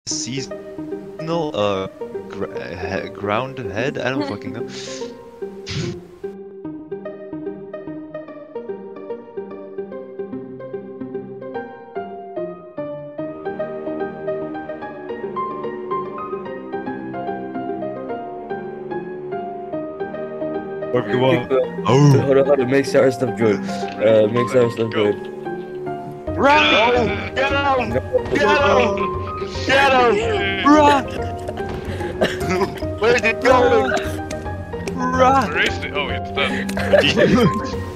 seasonal ground head. I don't fucking know. Hold on, make Sarah stuff good. Make Sarah stuff good. Run! Get him! Get him! Get him! Run! Where's it going? Run! Where is it? Oh, it's done.